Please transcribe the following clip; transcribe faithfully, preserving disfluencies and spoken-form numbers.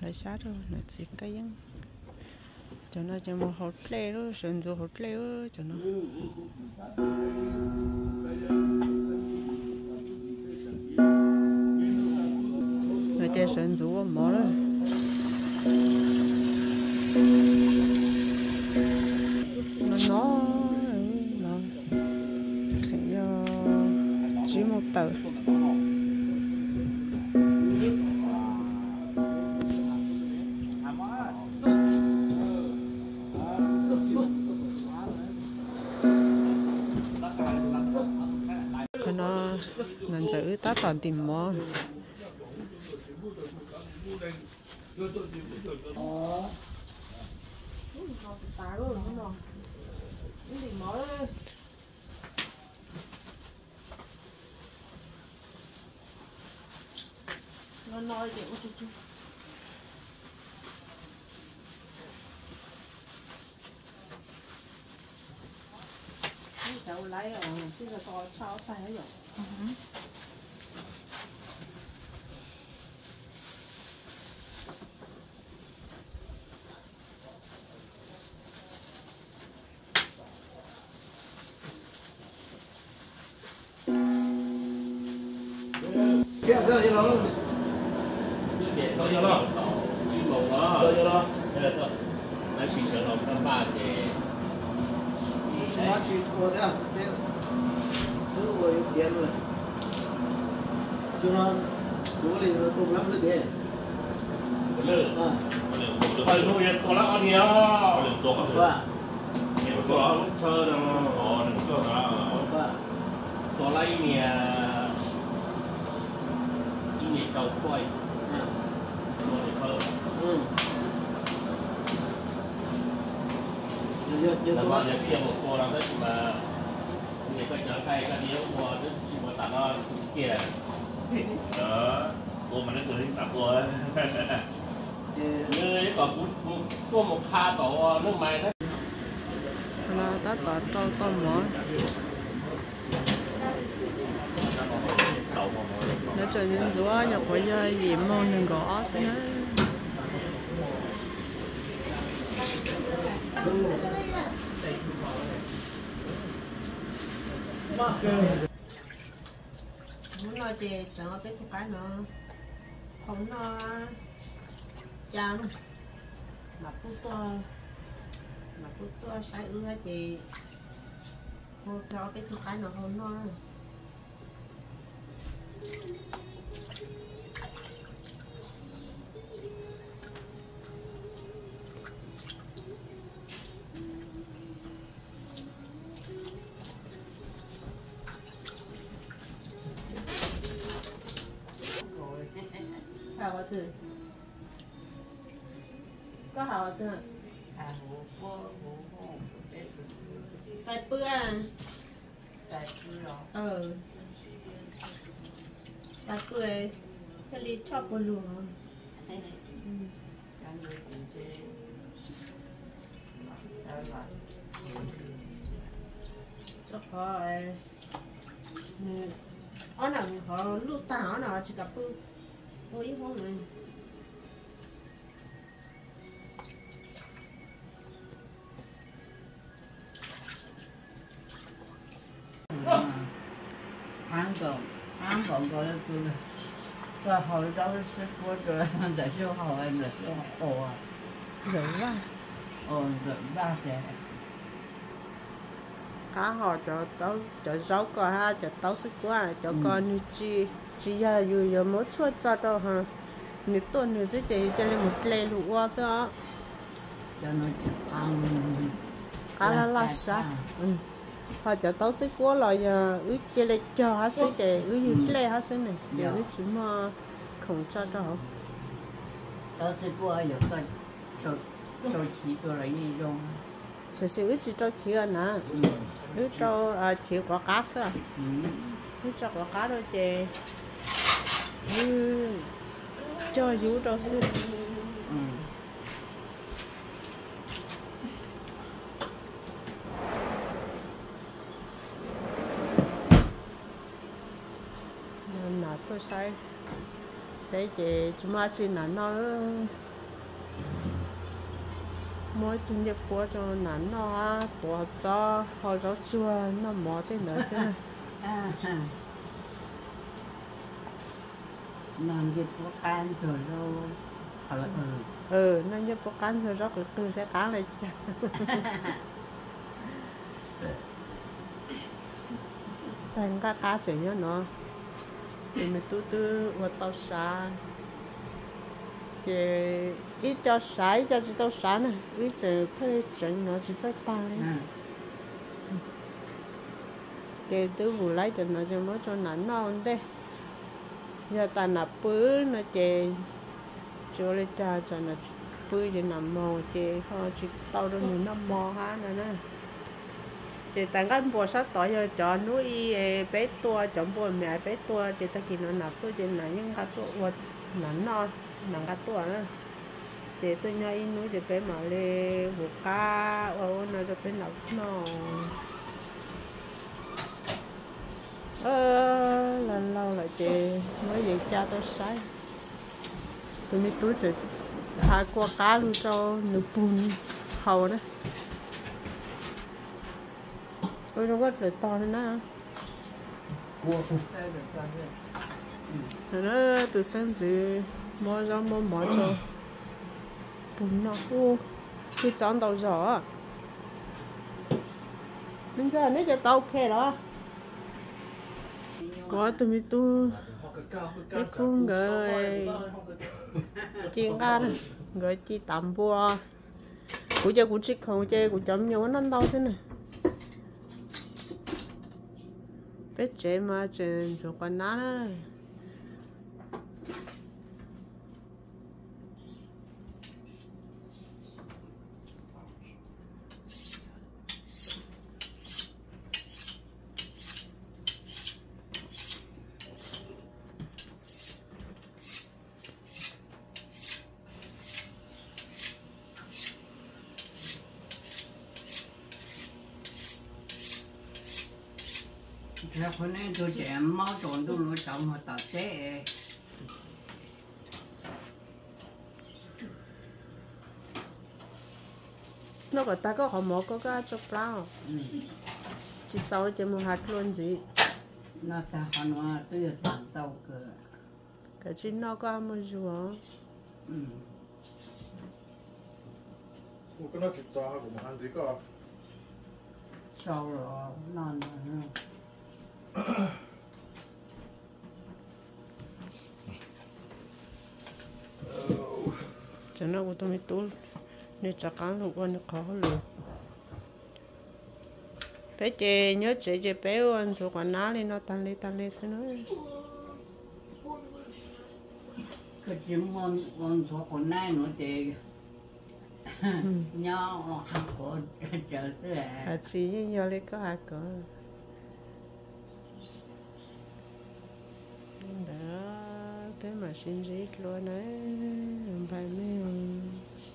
lại sát rồi nó chỉ cái những cho nó cho một hột lê đó sơn dù hột lê đó cho nó nó chơi sơn dù mỏ đó nó nó nó thấy chỉ một tờ nó nên giữ tá toàn tìm mỏ nó nói chuyện một chút chút cháu lấy ở cái là to cháu phải rồi Chuyện giờ như nó tôi cho nó tôi cho nó nói chuyện cho nó các bạn thì nói chuyện của thế à thứ rồi tiền rồi cho nó chú thì nó tụm lắm nữa kìa lừa phải nuôiตัวละอันเดียวตัวก็ตัวตัวเชิญอ๋อหนึ่งตัวนะตัวไรเนี่ยอีนี่เก่าค่อยตัวนี้เพิ่มอืมเยอะเยอะตัวอย่างที่ผมตัวเราได้มานี่ก็จะใกล้กันเดียวตัวนึกที่มาตัดว่าเกี่ยเออตัวมันได้ตัวที่สามตัวเลยก็ตัวหมกคาต่อเรื่องไม้นะ nó tá tỏ trâu tôm mỏ nó chơi những rúa nhập với gì môn đừng có xí nữa muốn nói gì chẳng có biết cái nó không nó chán mà cứ to mà cứ to sai ư hết chị không cho cái thứ cái nó không nó hào từ có hào từ sai bữa sai bữa ờ sai bữa cái ly chop bò lùa cho họ ở nào họ lưu tảo nào chỉ gặp bữa ôi không này tháng còn tháng còn gọi là tôi và hồi đó sẽ có rồi để cho hỏi là cho ồ dữ quá ồ dẫn ba sẽ cá họ cho tao cho rau cỏ ha cho tao sức quá cho con như chi chỉ là dù giờ mới chua cho đâu ha nếu tuần nữa sẽ chỉ cho lên một lê lụa qua sao cho nó ăn cá là là sao họ cho tao sức quá rồi giờ ứ chia lên cho họ sẽ chỉ ứ như lê họ sẽ này giờ ứ chỉ mà không cho đâu tao sẽ qua giờ coi cho cho chỉ cho lấy gì không thì sẽ ứ chỉ cho chia nè ứ cho chỉ có cá sao ứ cho có cá đâu chị ứ cho vú đâu xí nè tôi sai sai chị chúng ta xin là nó mỗi tuần nhập qua cho nắn nó bỏ cho họ cho chua nó mỏ tên nữa xem à làm gì có can rồi đâu hoặc là ừ nó nhập có can rồi rất là từ sẽ cá lại chả thành cá cá chỉ nhớ nó thì mình tu tu vào tàu xa thì ít cho sải cho chỉ tàu xa này ít giờ phải chỉnh nó chỉ sẽ tăng lên thì tôi vừa lấy cho nó cho nó cho nắn nó đây giờ ta nạp bứ nó chè cho lên cha cho nó bứ thì nằm mò chè họ chỉ tàu đâu mình nằm mò ha nè nè thì tại cái bộ sát tỏi giờ cho núi bé tua chọn bộ mẹ bé tua thì ta kia nó nạp tôi thì là những cái tua vật nắn non nặng cái tua nữa thì tôi nhớ in núi thì bé mà lê bộ cá ô nó cho bé nấu nó ơ lần lâu lại chị mới về cha tôi sai tôi mới túi rồi hai qua cá luôn cho nửa bùn hầu đó tôi đâu có được to nữa nè rồi nó từ sáng giờ mua ra mua mỏ cho bùn nó ô cái chọn đầu giỏ bây giờ nếu cho tao ok đó có tụi mình tu cái con người chiên cá này người chi tạm bùa của chơi của chiếc không chơi của chấm nhiều nó đau thế này biết chơi mà chơi số con ná đó Rồi hôm nay tôi trẻ máu trộn tôi nuôi chồng họ tập thế nó có ta có họ mỏ có cái chốc lao chỉ sau chỉ một hạt luôn gì nó sẽ họ nói tôi được tặng tàu cơ cái chuyện nó có một rùa ừ 我跟他去抓我们按这个 sau rồi non rồi cho nó của tôi mới tốt nên chắc ăn lúc ăn khó luôn bé chị nhớ chị chị bé ăn số quán ná lên nó tăng lên tăng lên xin nói cái chuyện món món số con này nó thì nhau học của chờ thế à chị nhớ lấy có hạt cỡ đó thế mà xin gì luôn đấy bài mấy